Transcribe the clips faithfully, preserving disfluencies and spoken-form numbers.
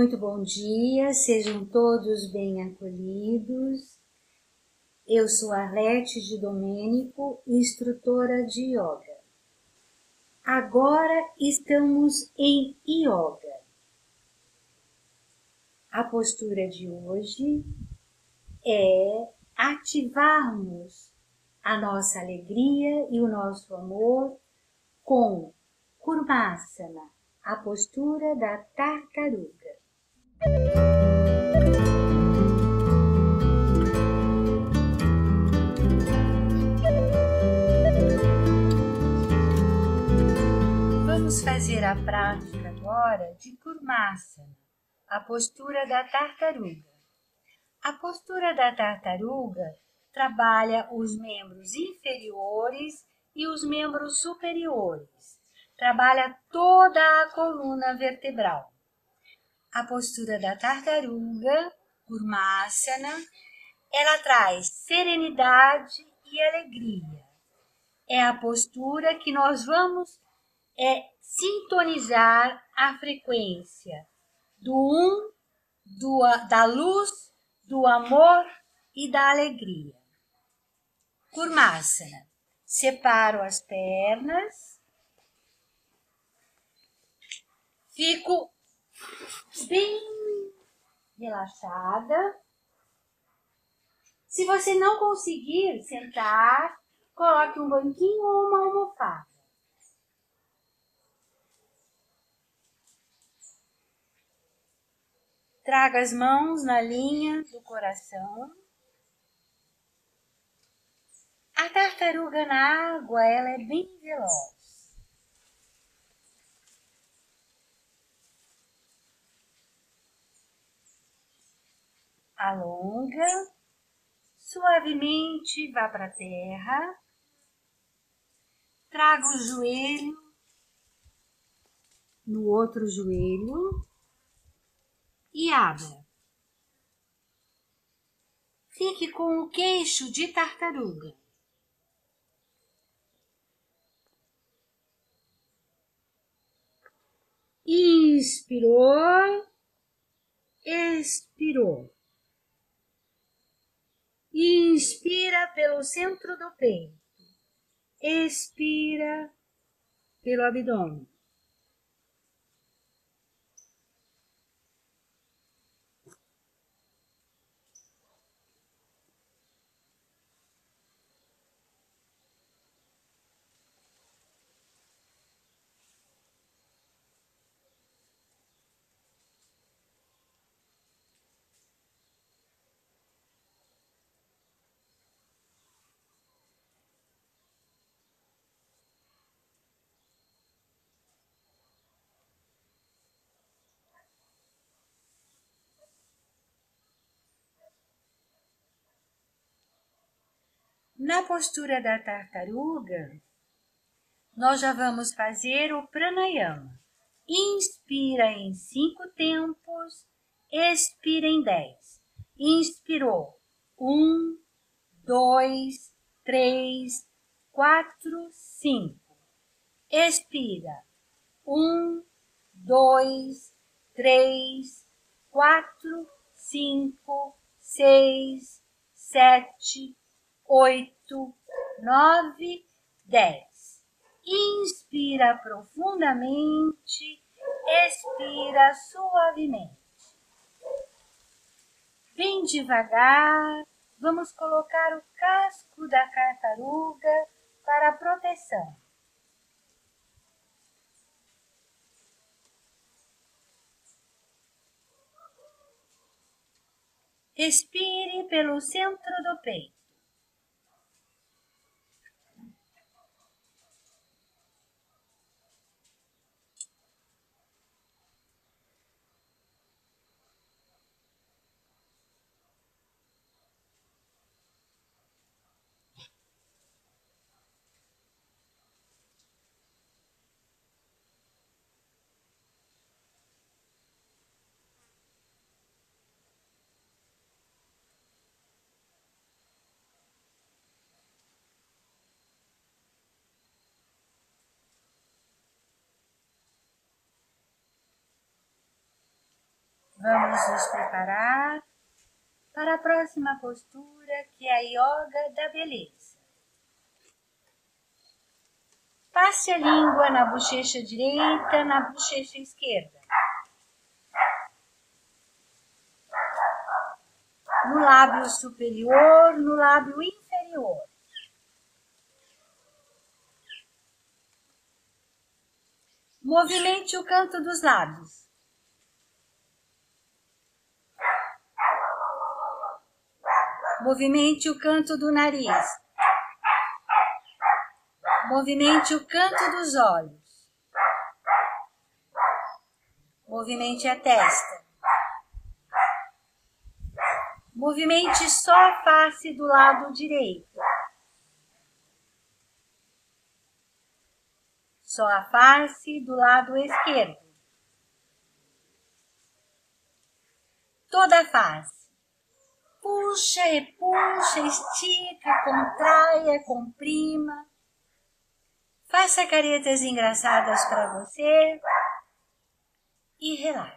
Muito bom dia, sejam todos bem acolhidos. Eu sou Arlete de Domênico, instrutora de Yoga. Agora estamos em Yoga. A postura de hoje é ativarmos a nossa alegria e o nosso amor com Kurmasana, a postura da tartaruga. Vamos fazer a prática agora de Kurmasana, a postura da tartaruga. A postura da tartaruga trabalha os membros inferiores e os membros superiores. Trabalha toda a coluna vertebral. A postura da tartaruga, Kurmasana, ela traz serenidade e alegria. É a postura que nós vamos é, sintonizar a frequência do um, do, da luz, do amor e da alegria. Kurmasana. Separo as pernas. Fico bem relaxada. Se você não conseguir sentar, coloque um banquinho ou uma almofada. Traga as mãos na linha do coração. A tartaruga na água, ela é bem veloz. Alonga, suavemente vá para a terra, traga o joelho no outro joelho e abra. Fique com o queixo de tartaruga. Inspirou, expirou. Inspira pelo centro do peito, expira pelo abdômen. Na postura da tartaruga, nós já vamos fazer o pranayama. Inspira em cinco tempos, expira em dez. Inspirou. Um, dois, três, quatro, cinco. Expira. Um, dois, três, quatro, cinco, seis, sete, oito, nove, dez. Inspira profundamente, expira suavemente. Bem devagar, vamos colocar o casco da tartaruga para proteção. Respire pelo centro do peito. Vamos nos preparar para a próxima postura, que é a Yoga da Beleza. Passe a língua na bochecha direita, na bochecha esquerda. No lábio superior, no lábio inferior. Movimente o canto dos lábios. Movimente o canto do nariz. Movimente o canto dos olhos. Movimente a testa. Movimente só a face do lado direito. Só a face do lado esquerdo. Toda a face. Puxa e puxa, estica, contraia, comprima. Faça caretas engraçadas para você e relaxe.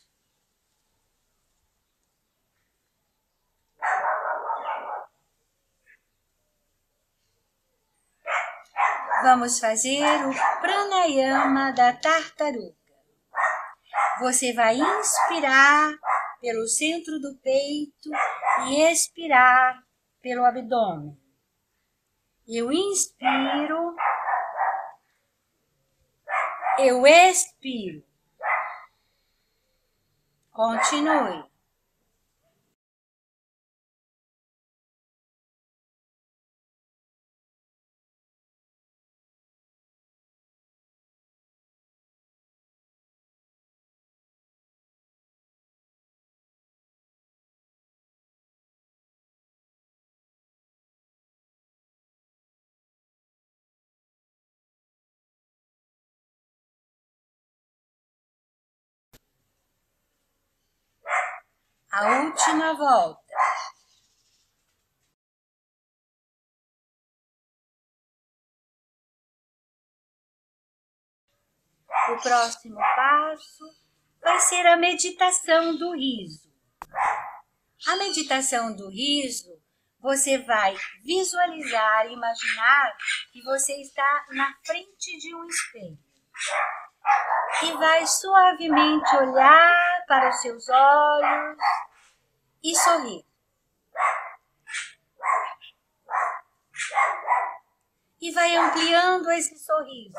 Vamos fazer o pranayama da tartaruga. Você vai inspirar pelo centro do peito e expirar pelo abdômen. Eu inspiro, eu expiro. Continue. A última volta. O próximo passo vai ser a meditação do riso. A meditação do riso, você vai visualizar, imaginar que você está na frente de um espelho. E vai suavemente olhar para os seus olhos e sorrir. E vai ampliando esse sorriso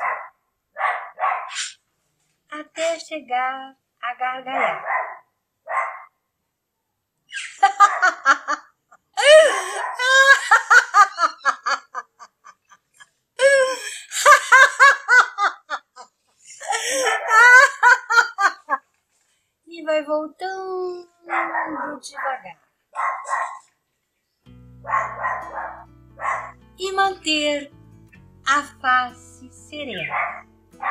até chegar a gargalhar. E vai voltando devagar. E manter a face serena.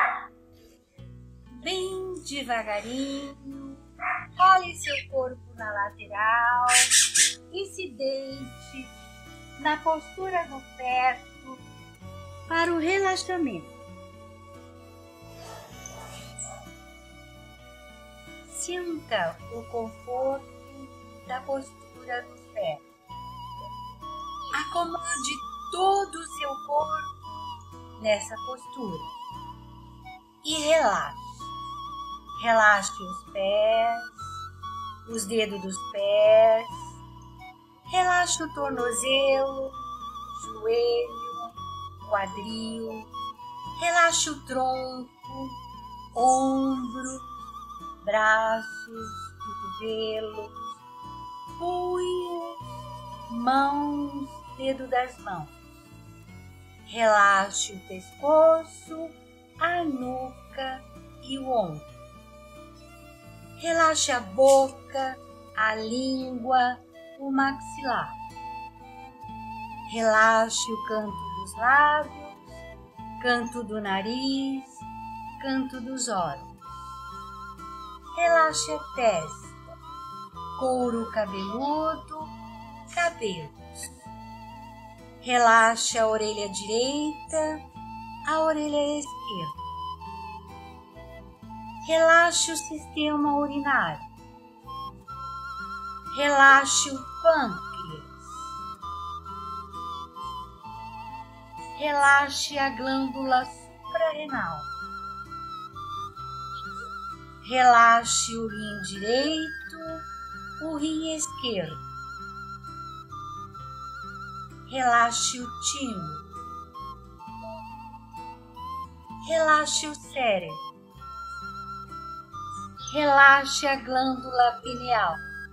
Bem devagarinho, role seu corpo na lateral e se deite na postura do feto para o relaxamento. Sinta o conforto da postura do feto. Acomode todo o seu corpo nessa postura e relaxe. Relaxe os pés, os dedos dos pés, relaxe o tornozelo, joelho, quadril, relaxe o tronco, ombro, braços, cotovelos, punhos, mãos, dedo das mãos. Relaxe o pescoço, a nuca e o ombro. Relaxe a boca, a língua, o maxilar. Relaxe o canto dos lábios, canto do nariz, canto dos olhos. Relaxe a testa, couro cabeludo, cabelos. Relaxe a orelha direita, a orelha esquerda. Relaxe o sistema urinário, Relaxe o pâncreas. Relaxe a glândula suprarrenal. Relaxe o rim direito, o rim esquerdo. Relaxe o timo. Relaxe o cérebro. Relaxe a glândula pineal.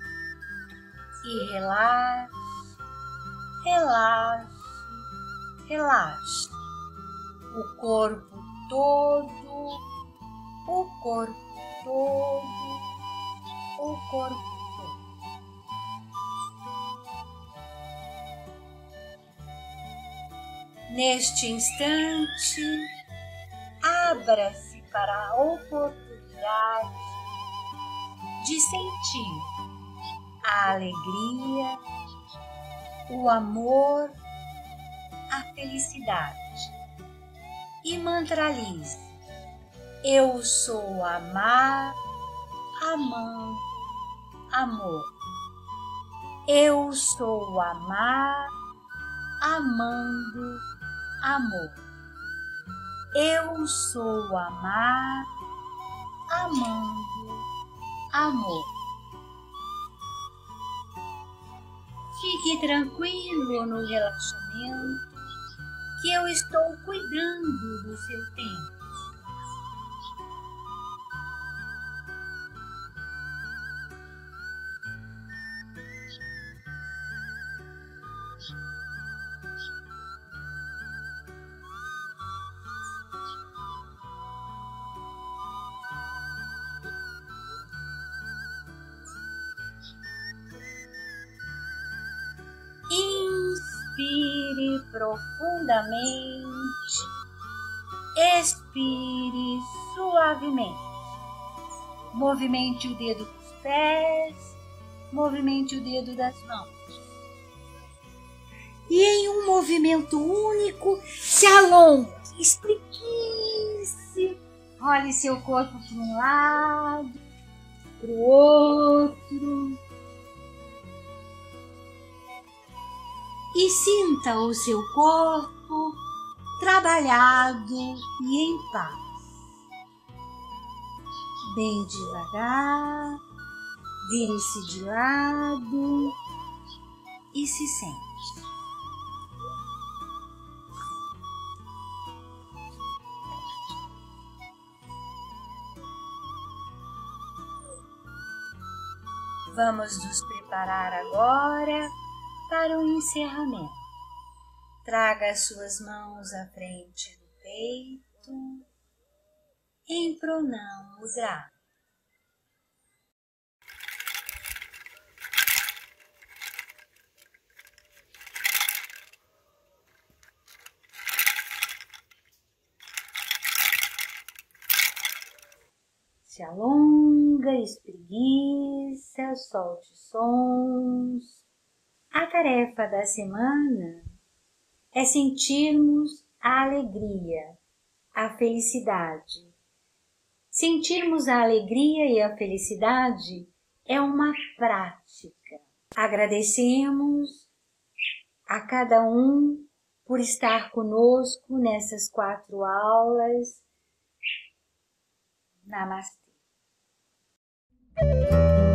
E relaxe, relaxe, relaxe. O corpo todo, o corpo todo, o corpo todo. Neste instante, abra-se para a oportunidade de sentir a alegria, o amor, a felicidade. E mantralize: eu sou amar, amando, amor. Eu sou amar, amando, amor. Eu sou amar, amando, amor. Fique tranquilo no relaxamento, que eu estou cuidando do seu tempo. Inspire profundamente, expire suavemente. Movimente o dedo dos pés, movimente o dedo das mãos. E em um movimento único, se alongue, espreguice. Role seu corpo para um lado, para o outro. E sinta o seu corpo trabalhado e em paz. Bem devagar, vire-se de lado e se sente. Vamos nos preparar agora para o encerramento. Traga as suas mãos à frente do peito, em Pranam Mudra. Se alonga, espreguiça, solte sons. A tarefa da semana é sentirmos a alegria, a felicidade. Sentirmos a alegria e a felicidade é uma prática. Agradecemos a cada um por estar conosco nessas quatro aulas. Namastê.